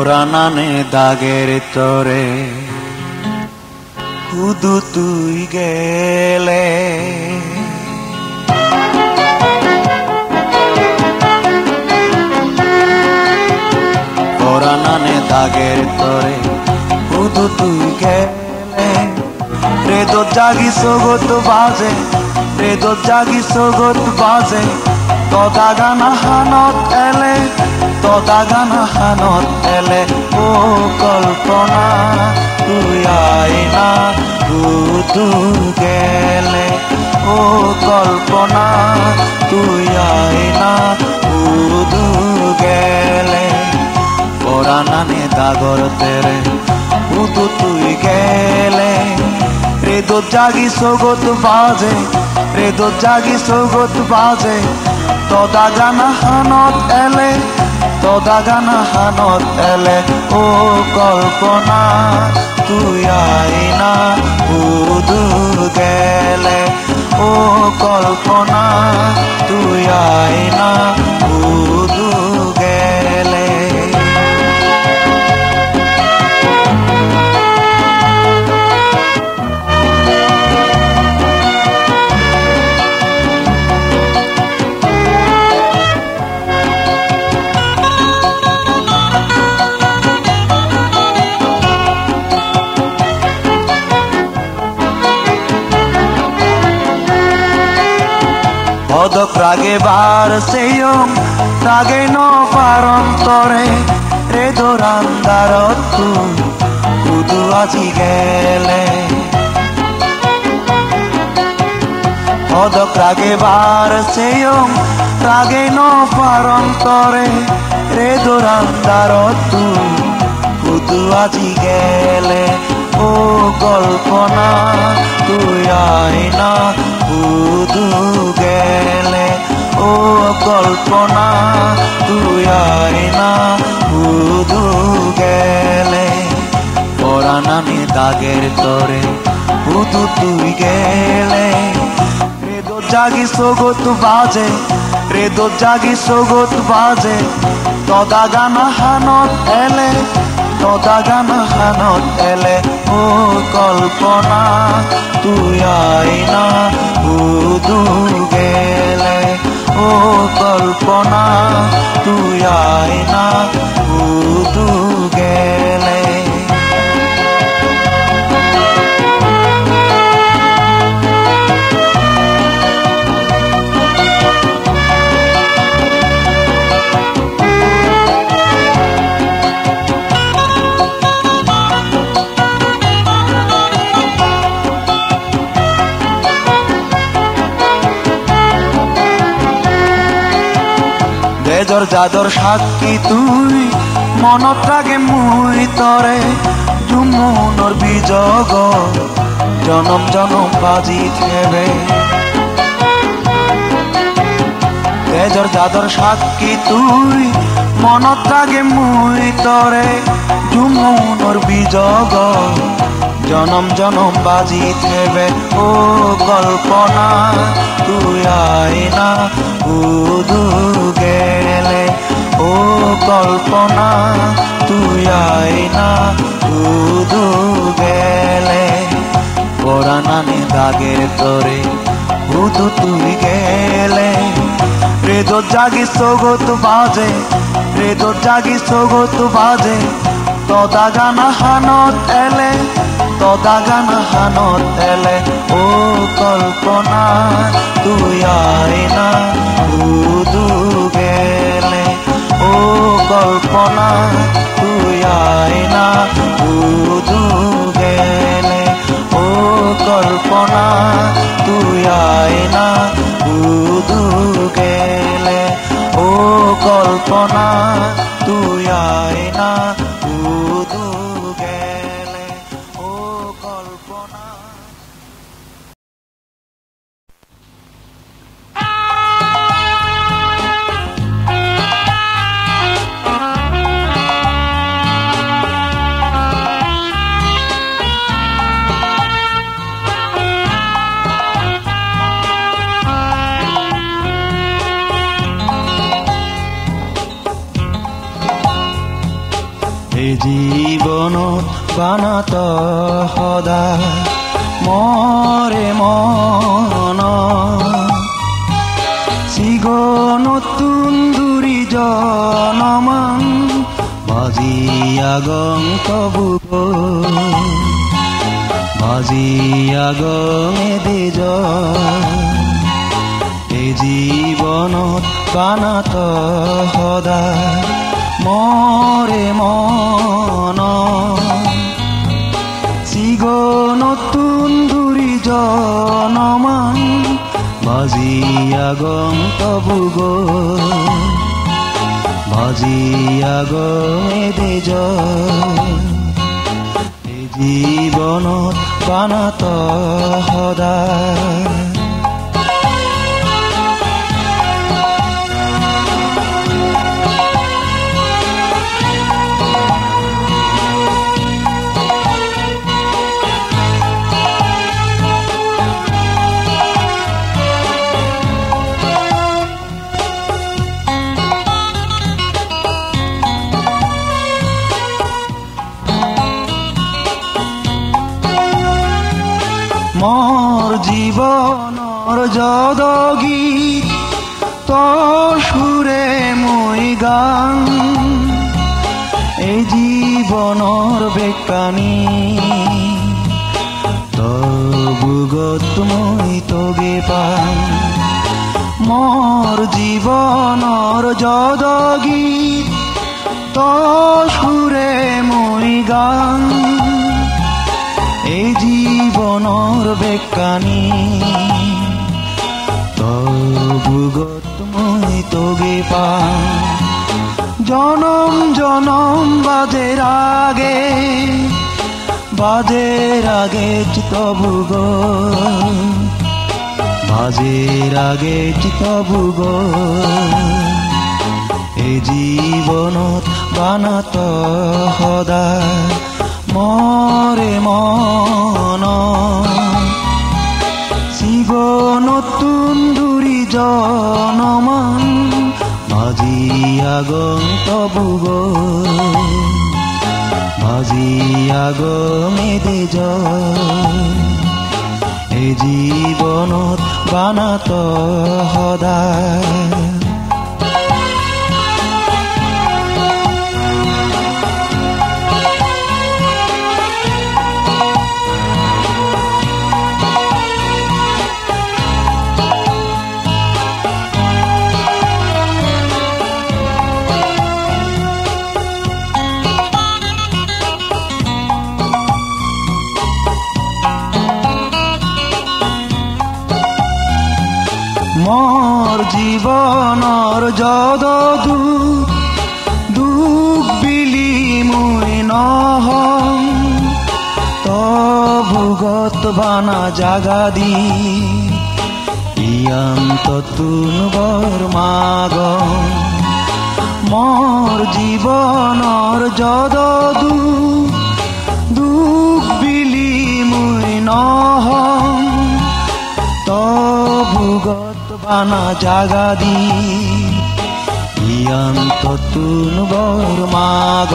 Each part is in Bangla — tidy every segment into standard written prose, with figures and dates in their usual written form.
পরাণানে দাগের তরে শুধু তুই গেলে পরাণানে দাগের তরে শুধু তুই গেলে রেদো জাগি সগত বাজে রেদো জাগি সগত বাজে তদা গানা হানত এলে তদা গানা হানত এলে ও কল্পনা তুই আইনা শুধু গেলে ও কল্পনা তুই আইনা শুধু গেলে পরাণানে দাগর তেরে শুধু তুই গেলে রেদো জাগি সগত বাজে রেদো জাগি সগত বাজে তদা গানা হানত এলে তদা গানা হানত এলে ও কল্পনা তুই আইনা শুধু গেলে ও কল্পনা তুই আইনা শুধু গেলে Odok rage bar seyom rage no paron tore redo randarot tu kudu aji gele Odok rage bar seyom rage no paron tore redo randarot tu kudu aji gele O কল্পনা তুই আইনা শুধু গেলে ও কল্পনা তুই আইনা শুধু গেলে পরাণানে দাগের তরে শুধু তুই গেলে রেদো জাগি সগত বাজে রেদো জাগি সগত বাজে তদা গানা হানত এলে তদা গানা হানত এলে ও কল্পনা তুই আইনা শুধু গেলে ও কল্পনা তুই আইনা শুধু গেলে বেজর যাদর সাক্ষী তুই মনত রাগে মুই তরে জুমুনর বিজগ জনম জনম বাজি খেবে বেজর যাদর সাক্ষী তুই মনত রাগে মুই তরে জুমুনর বিজগ জনম জনম বাজি থেবে ও কল্পনা তুই আইনা শুধু গেলে ও কল্পনা তুই আইনা শুধু গেলে পরাণানে দাগের তরে শুধু তুই গেলে রেদো জাগি সগত বাজে রেদো জাগি সগত বাজে তদা গানা হানত এলে তদা গানা হানত এলে ও কল্পনা তুই আইনা শুধু গেলে ও কল্পনা তুই আইনা শুধু গেলে ও কল্পনা তুই আইনা শুধু গেলে ও কল্পনা তুই আইনা শুধু গেলে ও কল্পনা জীৱনত বানাত সদায় মৰে মন চিগ নতুন দুৰি জনমান বাজি আগন্তবুগ বাজি আগমে দেজ এই জীৱনত বানাত সদায় মৰে মন চিগ নতুন দুৰি জনমান বাজি আগন্তবুগ বাজি আগমে দেজ এই জীৱনত বানাত সদায় মোৰ জীৱনৰ যদ গীত তোৰ সুৰে মই গান এই জীৱনৰ বেকানি তোৰ বুগত মই তোগে পাম মোৰ জীৱনৰ যদ গীত তোৰ সুৰে মই গান এই জীৱনৰ বেকানি তোৰ বুগত মই তোগে পাম জনম জনম বাজে রাগে চিতবুগ বাজে রাগে চিতবুগ এই জীৱনত বানাত সদায় মৰে মন চিগ নতুন দুৰি জনমান বাজি আগন্তবুগ বাজি আগমে দেজ এই জীৱনত বানাত সদায় মোৰ জীৱনৰ যদ দুখ বিলি মই নহম ভোগত বানা জাগা দি ইয়ান্ত তুনবৰ মাগ মোৰ জীৱনৰ যদ দুখ বিলি মই নহম ভোগত বানা জাগা দি ইয়ান্ত তুনবৰ মাগ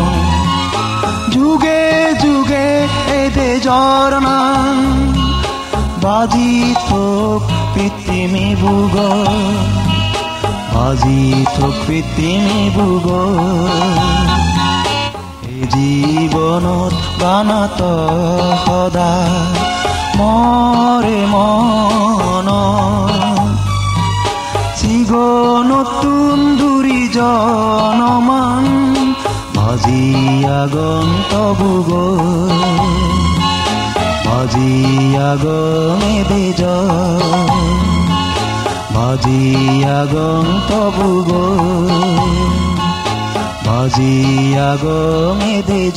যুগে যুগে এদে জরনা বাজি থোক পৃথিবী বুগ বাজি থোক পৃথিবী বুগ এই জীৱনত বানাত সদায় মৰে মন চিগ নতুন দুৰি জনমান বাজি আগন্তবুগ বাজি আগমে দেজ বাজি আগন্তবুগ বাজি আগমে দেজ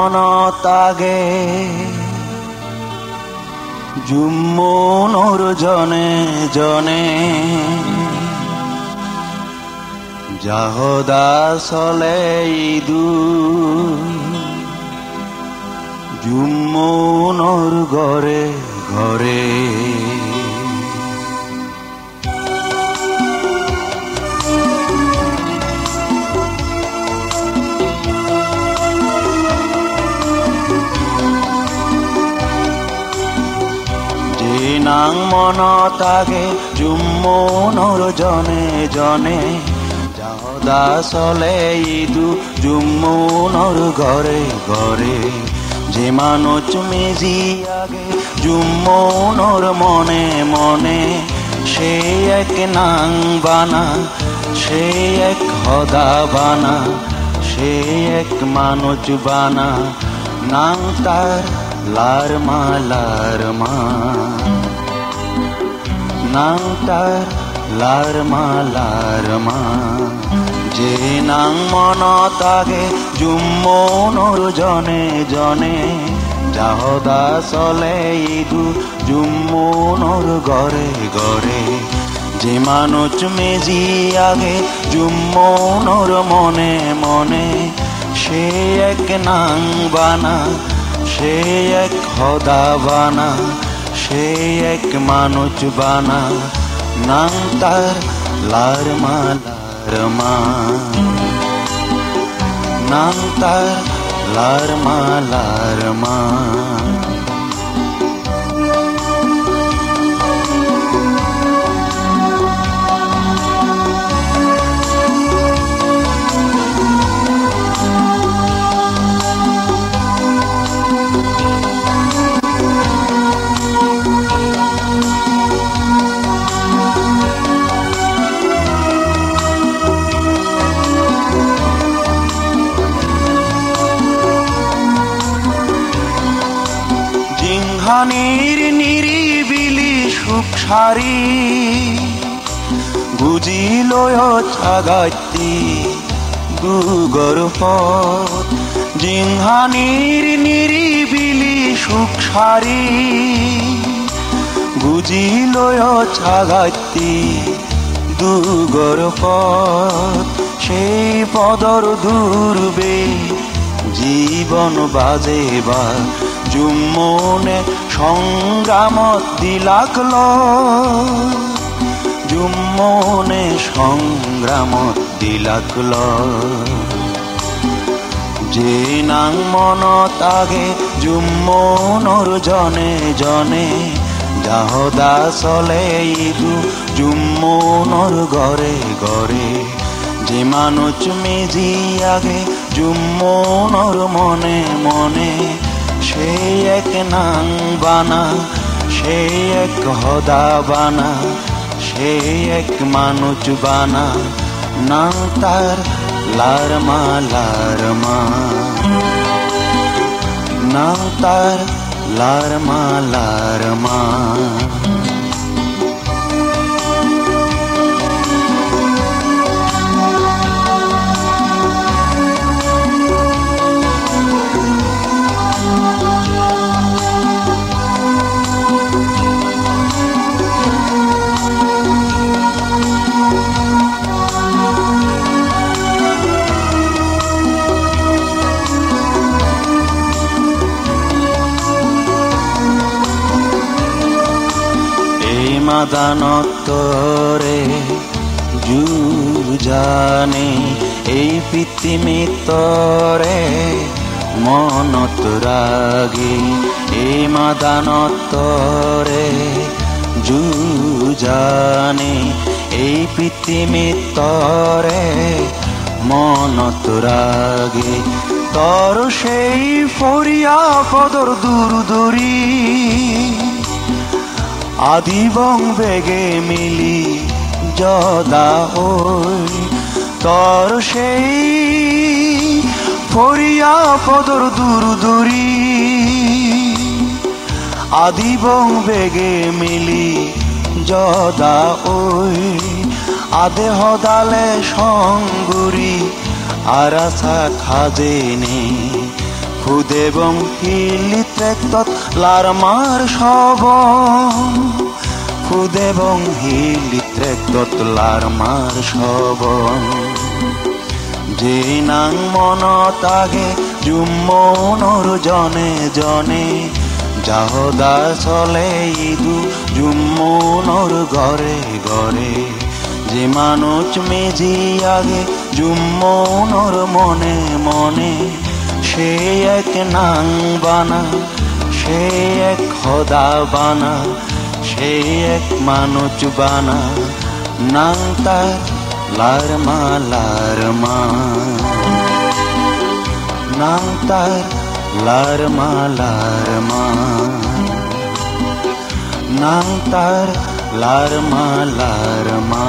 মনত আগে জুম্মনৰ জনে জনে যাহদা চলে ইদু জুম্মনৰ ঘৰে ঘৰে নাং মনত আগে জুম্মনৰ জনে জনে যাহদা চলে ইদু জুম্মনৰ ঘৰে ঘৰে যে মানুষ মেজি আগে জুম্মনৰ মনে মনে সে এক নাং বানা সে এক হদা বানা সে এক মানুষ বানা নাং তার লারমা লারমা নাং তার লারমা লারমা যে নাং মনত আগে জুম্মনৰ জনে জনে যাহদা চলে ইদু জুম্মনৰ ঘৰে ঘৰে যে মানুষ মেজি আগে জুম্মনৰ মনে মনে সে এক নাং বানা সে এক হদা বানা সে এক মানুষ বানা নাং তার লারমা লারমা নাং তার লারমা লারমা জিংহানির নিরিবিলি সুখ সারি গুজি লয় ছাগাতি দুগর পথ জিংহানির নিরিবিলি সুখ সারি গুজি লয় ছাগাতি দুগর পথ সেই পদর দূরবে জীবন বাজেবা জুম্মনে সংগ্রামত দিলাকল জুম্মনে সংগ্রামত দিলাকল যে নাং মনত আগে জুম্মনৰ জনে জনে যাহদা চলে ইদু জুম্মনৰ ঘৰে ঘৰে যে মানুষ মেজি আগে জুম্মনৰ মনে মনে সে এক নাং বানা সে এক হদা বানা সে এক মানুষ বানা নাং তার লারমা লারমা নাং তার লারমা লারমা মাদানতরে যুজানে এই পৃথিবীতরে মনত রাগি এই মাদানতরে যুজানে এই পৃথিবীতরে মনত রাগি তোর সেই ফরিয়া পদর দূর দূরি আদিবং বেগে মিলি যদা হই তোর সেই ফরিয়া পদর দূর দূরি আদিবং বেগে মিলি যদা ওই আদে হদালে সঙ্গুরি আরাসা খাজেনে খুদেবং হিলিত্ৰেক্তত লাৰমাৰ সব খুদেবং হিলিত্ৰেক্তত লাৰমাৰ সব যে নাং মনত আগে জুম্মনৰ জনে জনে যাহদা চলে ইদু জুম্মনৰ ঘরে ঘরে যে মানুষ মেজি আগে জুম্মনৰ মনে মনে সে এক নাং বানা সে এক খোদা বানা সে এক মানুষ বানা নাং তার লারমা লারমা নাং তার লারমা লারমা নাং তার লারমা লারমা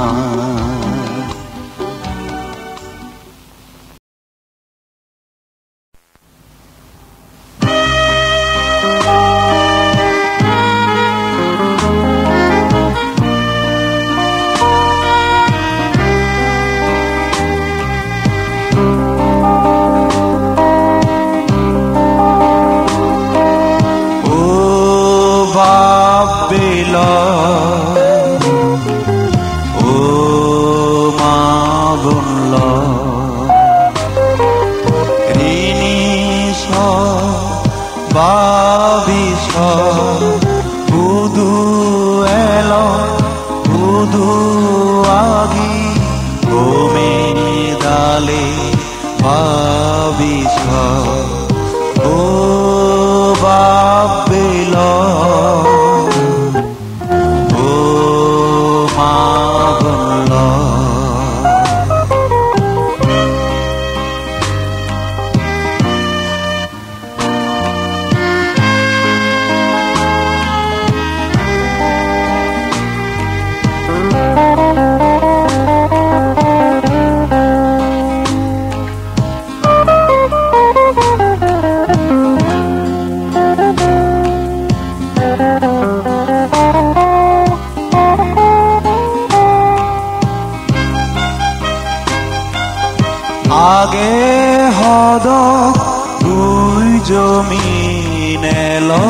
আগে হদ দুই জমিন এলো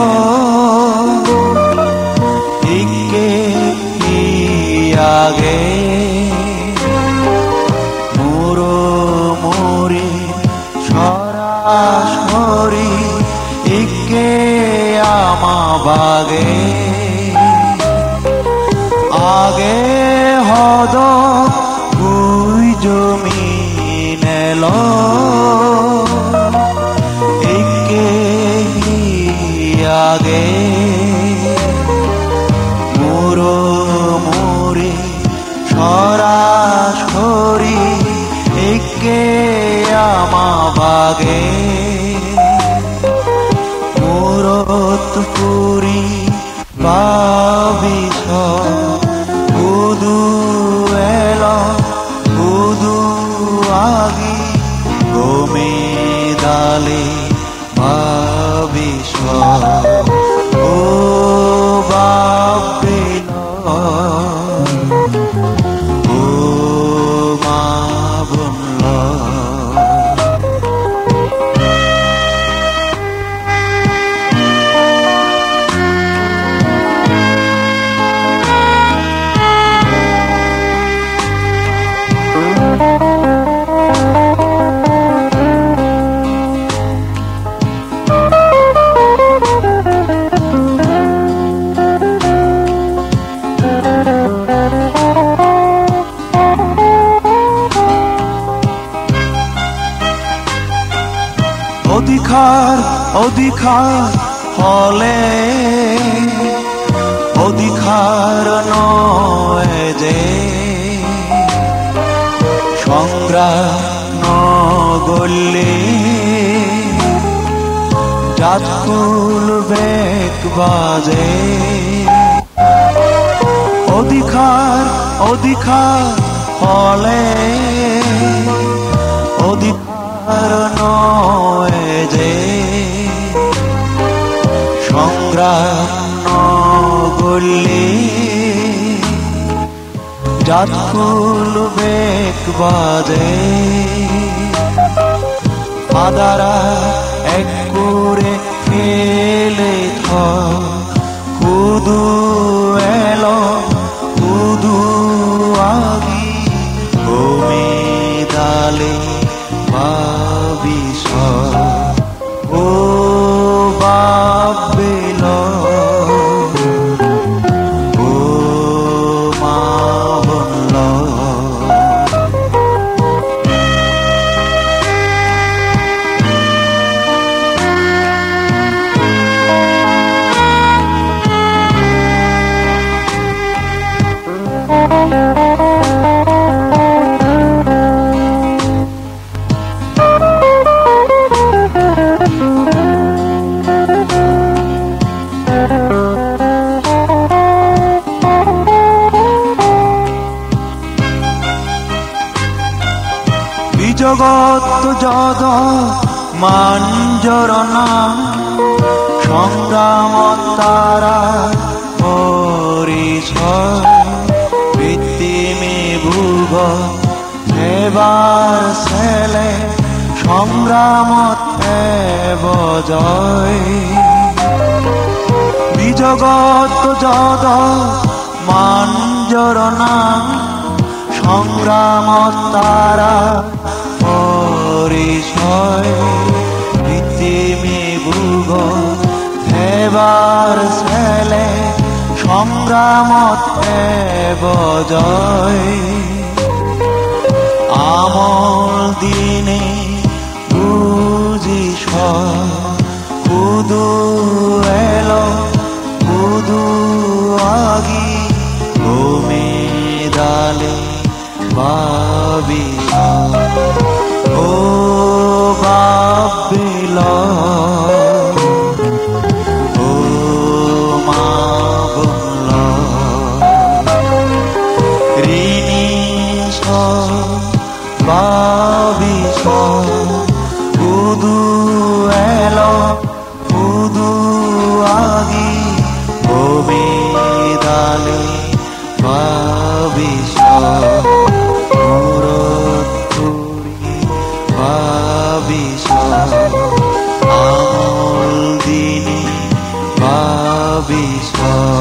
ইকে আগে মুরো মুরি সরাসরি ইকে আমা বাগে আগে হদ দুই জমিন এলো একে আগে মুরো মুরে সরাসরি একে আমা বাগে মুরত পুরি ভাবিস বুধু এলো বুধু আগি গোমে দালে ভাবিস ও বাপিল ও মা বলল অধিকার অধিকার হলে অধিকার নয় যে সংগ্রাম নগলে জাতকুল বেক বাজে অধিকার অধিকার হলে অধিকার নয় যে সংগ্রাম নগলে জাতকুল বেক বাজে ফাদারা এক করে খেলে কুদু এলো কুদু আগি ওমে দালে ভাবিস ও বাবেল ও মা বলল জগৎ যদ মাঞ্জরনা সংগ্রাম তারা পরিচয় কৃত্রিমে ভুগ সেবার ছেলে সংগ্রামত বজয় বিজগৎ যদ মাঞ্জরনা সংগ্রাম তারা পরিচয় পৃথিবী ভুগ সেবার ছেলে সংগ্রামত বজয় আমল দিনে বুঝিস কুদু এলো কুদু আগি ওমে দালে ভাবিস ও বাবেল ও মা বলল ঋণী ভাবিস কুদু এলো কুদু আগি ওমে দালে ভাবিস আমল দিনে ভাবিস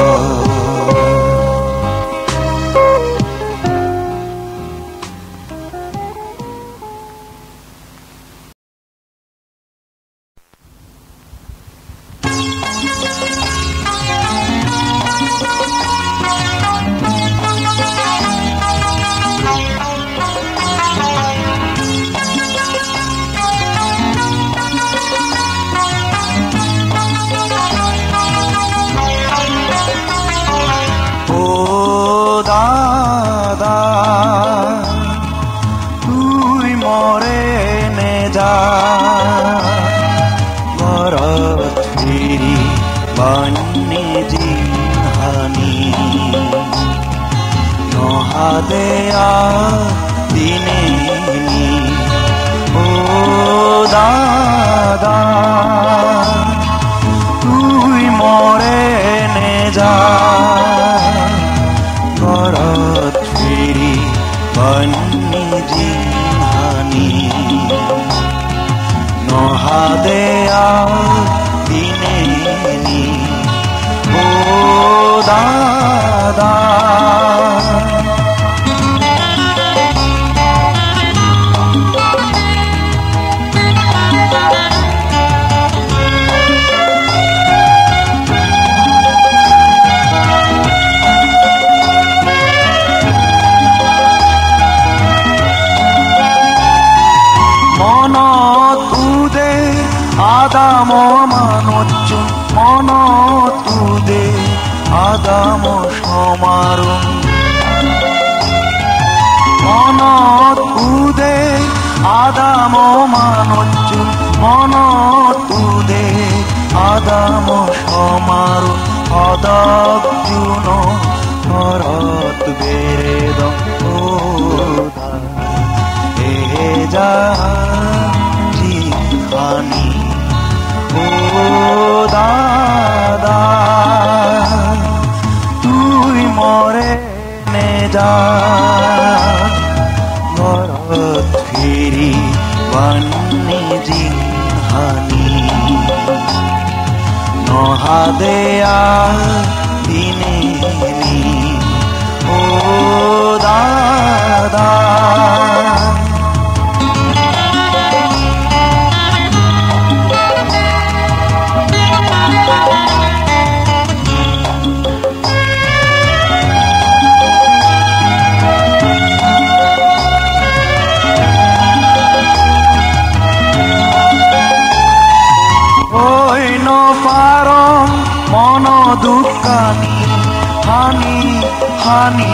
দেয়া দিনে ও দাদা তুই মরে নে যা ঘরত ফিরি বন্নি জিহানি নহা দেয়া দিনে ও দাদা আদাম মানুষ মন তুদে আদাম সমারুণ মন তুদে আদাম মানুষ মন তুদে আদাম সমারুণ অদগ্জুন ভরত বেদ এ যা জিহানি ও দাদা তুই মরে নে যা ভরত ফিরি বন্নি জিহানি হানি নহাদেয়া দিনেনি ও দাদা দুকানি হানি হানি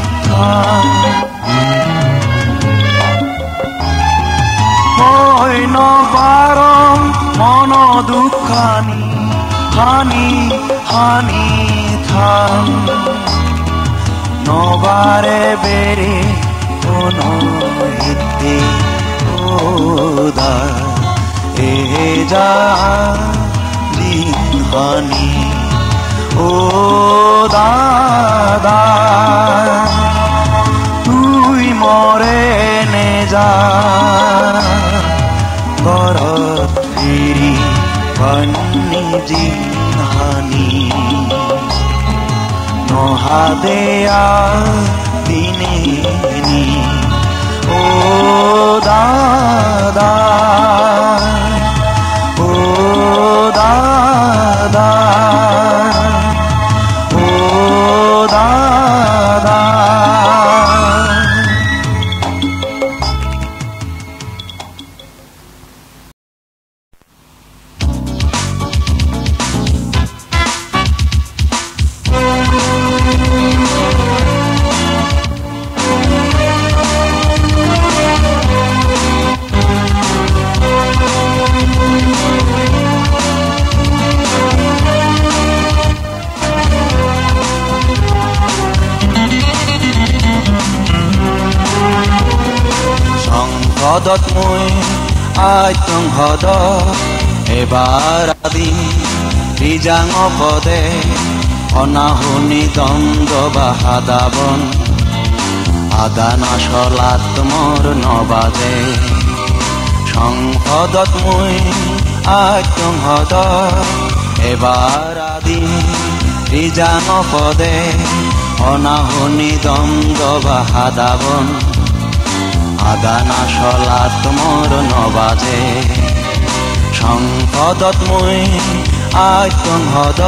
হয় নবারং মন দুকানি হানি হানি থান নবারে বেড়ে কোনো হিতে ওদা এ যা হানি ও দাদা তুই মরে নে যা ঘৰত ফিৰি পানী জিহানি নহাদেয়া দিনেনি ও দাদা ও দাদা হদত মই আইতং হদ এবাৰ আদি ৰিজাং পদে অনাহুনি দ্বন্দ্ব বাহাদাবন আদানা চলাত মোৰ নবাজে সংসদত মই আইতং হদ এবাৰ আদি ৰিজাং পদে অনাহুনি দ্বন্দ্ব বাহাদাবন আদানা চলাত মোৰ নবাজে সংসদত মই আইতং হদ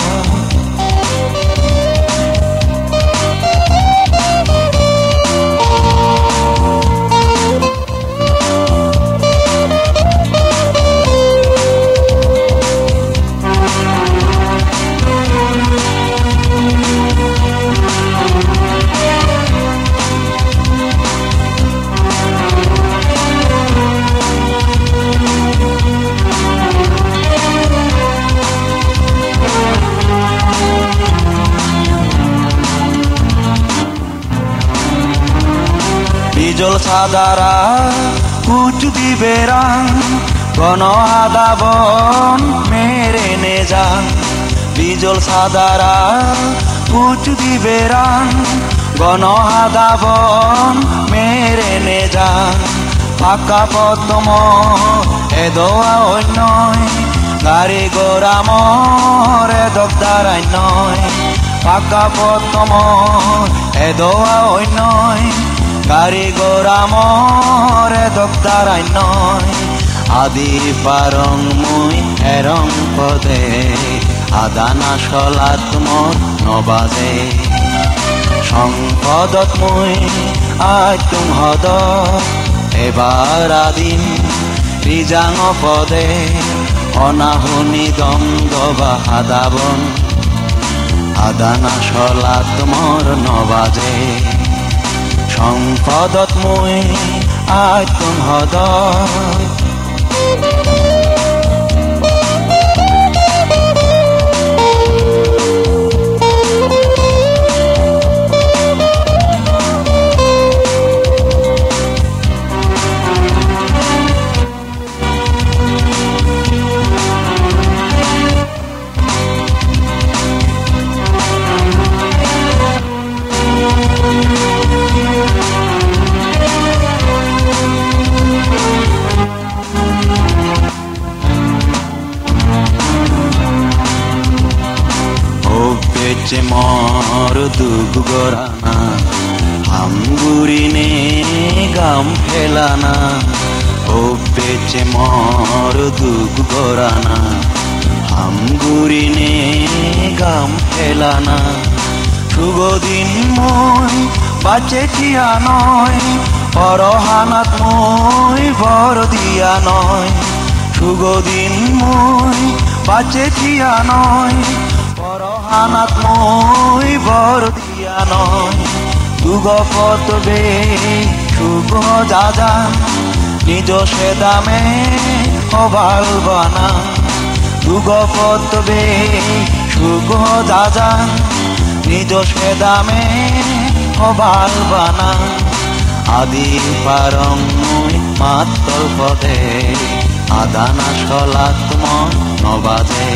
বিজল সাদারা উঁচ দিবেরাং ঘন আদাবন মেরে নে যান বিজল সাদারা উঁচ দিবেরাং ঘন আদাবন মেরে নে যান পাকা পদ্ম এদোয়া অন্যয় গাড়ি গোড়া মর এদবদারাই নয় পাকা পদ্ম এদোয়া অন্যয় গাড়ি গোড়া মরে দপ্তারাই নয় আদি পারং মুই এরং পদে আদানা চলাত মোর নবাজে সংসদত মুই আইতং হদ এবাৰ আদিন ৰিজাং পদে অনাহুনি দ্বন্দ্ব বাহাদাবন আদানা চলাত মোর নবাজে সংসদত মই আইতং হদ পেচে মর দুগ গরানা হামগুরিনে গাম ফেলানা ও পেচে মর দুগ গরানা হামগুরিনে গাম ফেলানা সুগদিন মই বাঁচে থিয়া নয় পরহানাত মই বর দিয়া নয় সুগদিন মই বাঁচে থিয়া নয় পরহানাত মই বর দিয়া নয় দুগপত বে শুভ যাজা নিজ সে দামে হবাল বানা দুগপত বে শুভ যাজা নিজ সে দামে হবাল বানা আদি পারং মাত্তর পদে আদানা সলাত মন নবাজে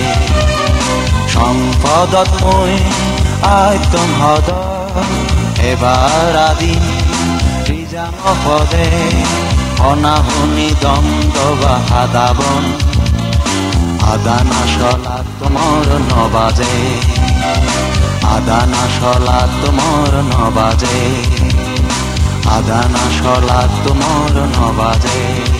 সম্পদত মই আইতম হদ এবার আদি রিজাং পদে অনাহুনি দ্বন্দ্ব বা হাদাবন আদানা সলাত মোর নবাজে আদানা সলাত মোর নবাজে আদানা সলাত মোর নবাজে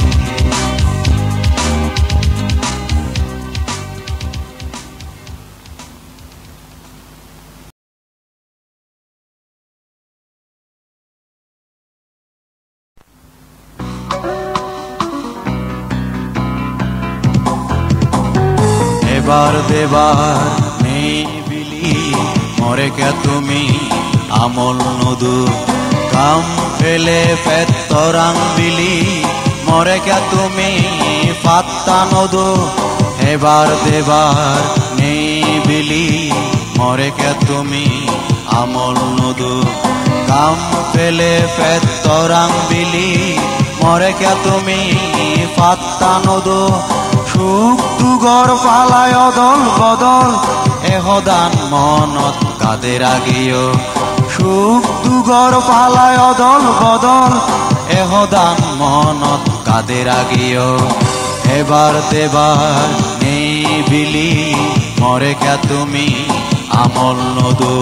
এবার দেবার নিবিলি মরে কে তুমি আমল নদু কাম ফেলে পেত্তরাং বিলি মরে কে তুমি পাত্তা নদু এবার দেবার নিবিলি মরে কে তুমি আমল নদু কাম ফেলে পেত্তরাং বিলি মরে কে তুমি পাত্তা নদু সুখ দুগর পালায় অদল বদল এহদান মনত কাদের আগিও সুখ দুগর পালায় অদল বদল এহদান মনত কাদের আগিও এবার দেবার নিবিলি মরে কে তুমি আমল নদু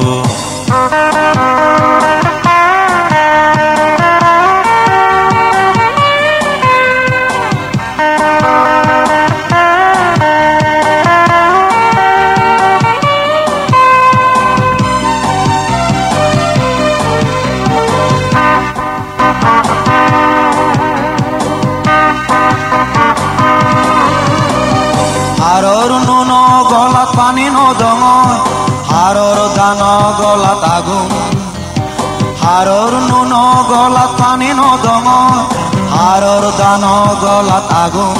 হারর নুন গলাত পানি নদম হারর দান গলাত আগুন হারর নুন গলাত পানি নদম হারর দান গলাত আগুন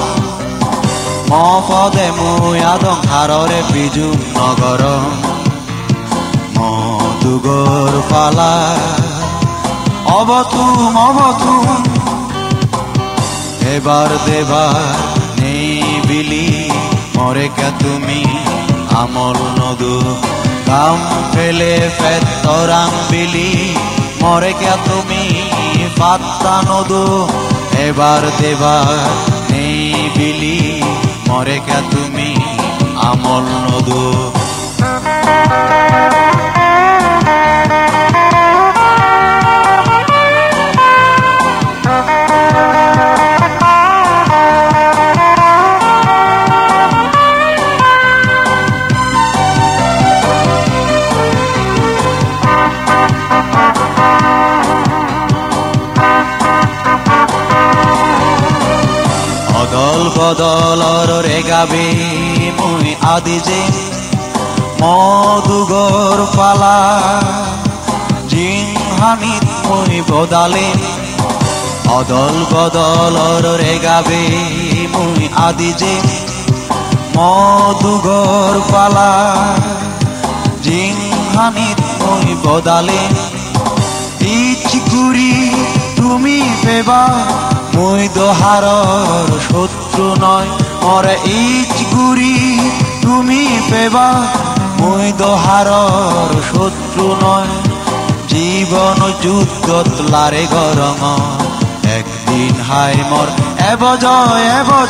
মপদে মুই আদম হাররে বিজু নগর মধুগর পালা অবথুম অবথুম এবার দেবার নিবিলি মরে কে তুমি আমল নদু কাম ফেলে পেত্তরাং বিলি মরে কে তুমি পাত্তা নদু এবার দেবার নিবিলি মরে কে তুমি আমল নদু অদল বদলর রেগাবে মুই আদি যে মধুগর পালা জিংহানিত মুই বদালে অদল বদলর রেগাবে মুই আদি যে মধুগর পালা জিংহানিত মুই বদালে ইচ্ছুরি তুমি পেবা মুই দোহারর শত্রু নয় মরে ইচ্ছুরি তুমি পেবা মুই দোহারর শত্রু নয় জীবন যুদ্ধত লারে গরম একদিন হাই মর এবজয়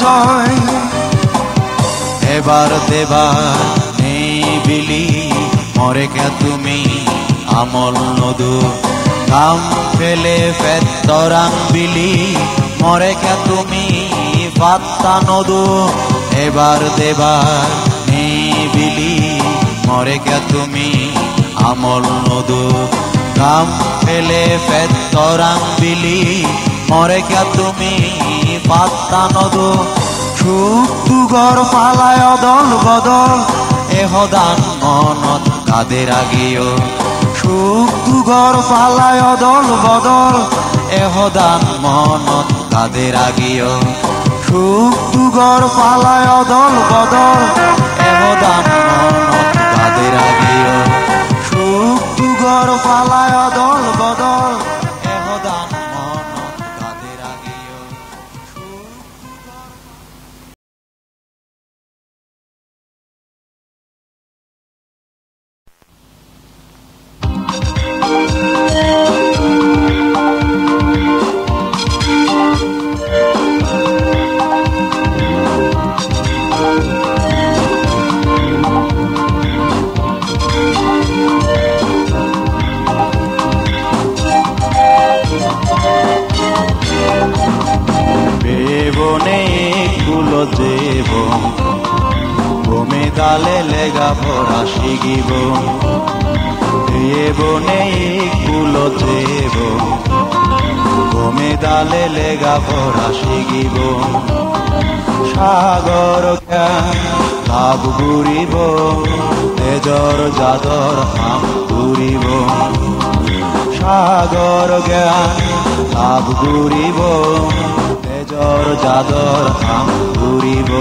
এবার দেবার নিবিলি মরে কে তুমি আমল নদু কাম ফেলে ফেতরাং বিলি মরে কে তুমি পাত্তা নদু এবার দেবার নিবিলি মরে কে তুমি আমল নদু কাম ফেলে ফেতরাং বিলি মরে কে তুমি পাত্তা নদু সুখ দুগর পালায় অদল বদল এহদান মনত কাদের আগিও সুখ দুগর পালায় অদল বদল এহদান মনত কাদের আগিও সুখ দুগর পালায় অদল বদল এহদান মনত কাদের আগিও সুখ দুগর পালায় অদল বদল এহদান মনত কাদের আগিও দেব বমে দালে লেগা ভরা শিগিব দেবনে কুলো দেব বমে দালে লেগা ভরা শিগিব সাগর জ্ঞান লাভ ঘুরিব তেজর যাদর হাম ঘুরিব সাগর জ্ঞান লাভ ঘুরিব তেজর যাদর হাম ঘুরিব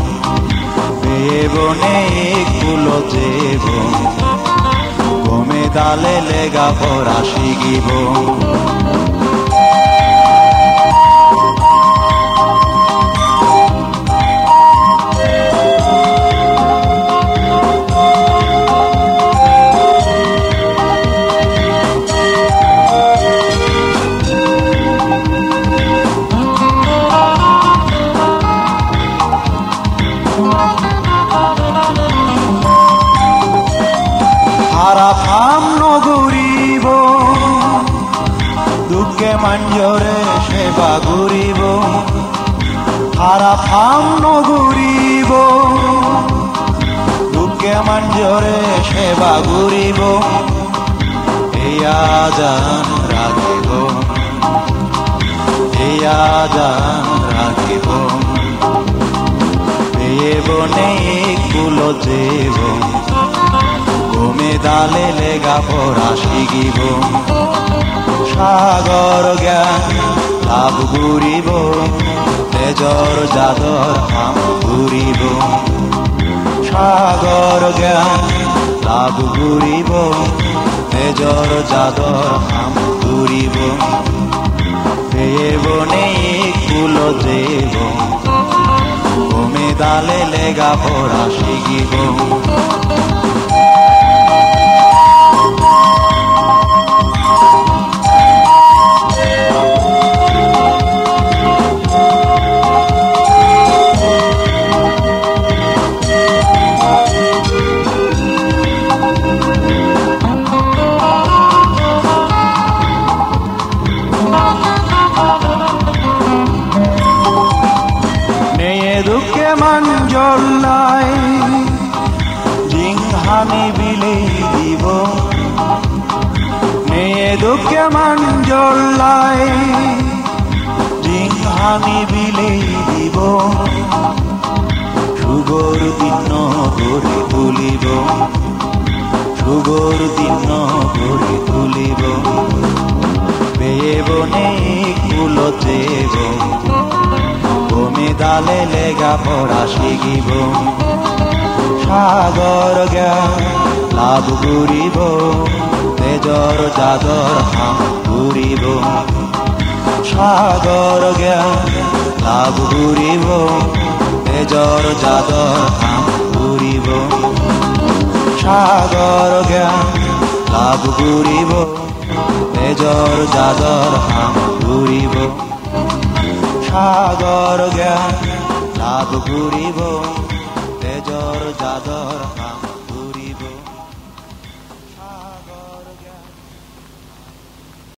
দেবনে কুলো দেব গমে দালে লেগা ভরা শিগিব হারাফাম নগরিব দুঃখে মাঞ্জরে সেবা ঘুরিব হারাফাম নগরিব দুঃখে মাঞ্জরে সেবা ঘুরিব এই আজান রাখিব এই আজান রাখিব দেবনে কুলো দেব গমে দালে লেগা ভরা শিগিব সাগর জ্ঞান লাভ ঘুরিব তেজর যাদর হাম ঘুরিব সাগর জ্ঞান লাভ ঘুরিব তেজর যাদর হাম ঘুরিব দেবনে কুলো দেব গমে দালে লেগা ভরা শিগিব দুঃখে মঞ্জলাই জিংহানি বিলে দিব মেয়ে দুঃখে মঞ্জলাই জিংহানি বিলে দিব সুগর দিন গড়ি তুলিব সুগর দিন গড়ি তুলিব বেবনে কুলো দেব গমে দালে লেগা ভরা শিগিব সাগর জ্ঞান লাভ ঘুরিব তেজর যাদর হাম ঘুরিব সাগর জ্ঞান লাভ ঘুরিব তেজর যাদর হাম ঘুরিব সাগর জ্ঞান লাভ ঘুরিব তেজর যাদর হাম ঘুরিব সাগর জ্ঞান লাভ ঘুরিব তেজর যাদর হাম